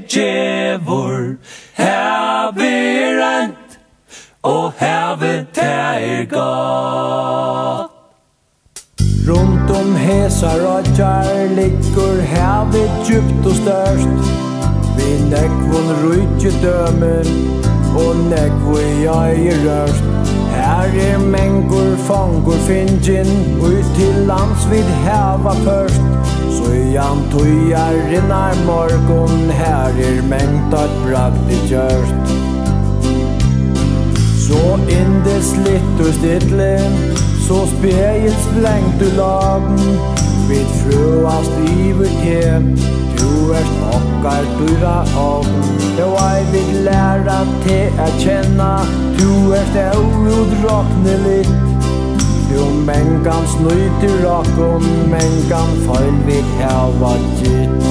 djevor, havet rent, og havet det gott. Runt hesa rajar ligger havet djupt og størst. Vi nekvun rujtjedømen, og nekvun jeg rørst. Her mengur fangur fingin, ut til lands vid hava først. Så jan tujar rinnar morgon, her mengtat brakt I gjørst. Så indes litt og stille, så spegels blengt du lagen. Vid frøast iver te, du okkar dyra ågen. Jo ei vil læra til å kjenne, du outråknelig. Jo mengan snuiter rakon, mengan feil vil hava gitt.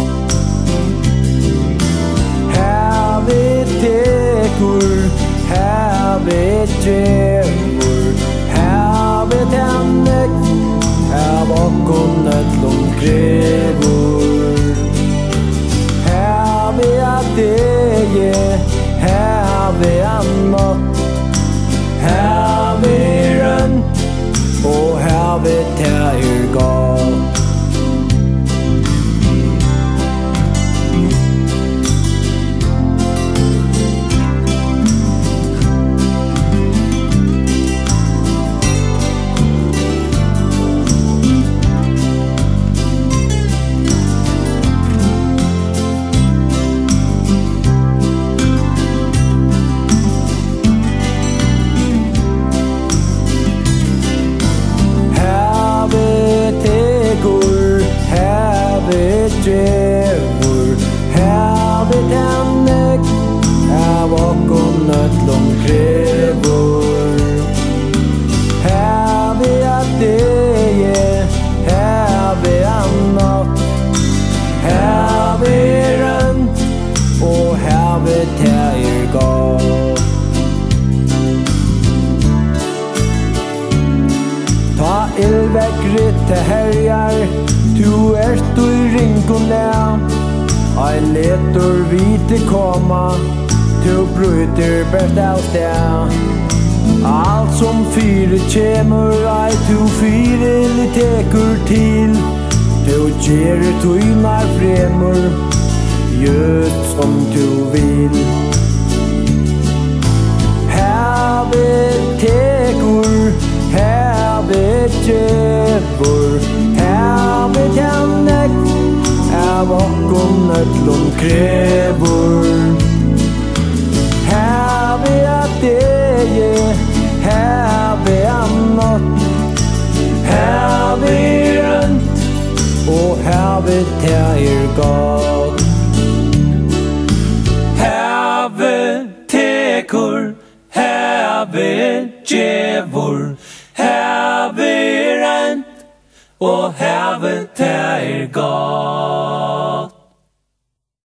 Havet tekur, havet djevor, havet hennek, av okkon öllum krevur. Havet at dege, havet annat, havet rønt, og havet det gott. Djevor, havet hennek, av okkon öllum krevur. Havet at dege, havet annat, havet rønt, og havet det gott. Ta ildvekkrit til herjar, du du I ringon lea. Ein letur vite koma, du bryter best av sted. Alt som fyre kjemur, ei du fyre tekur til. Du gjerre tøynar fremur, just som du vil. Havet tekur, havet djevor, havet hennek, av okkon öllum krevur. Havet at dege, havet annat, havet rønt, og havet det gott. Havet tekur, havet djevor, havet rent, og havet det gott.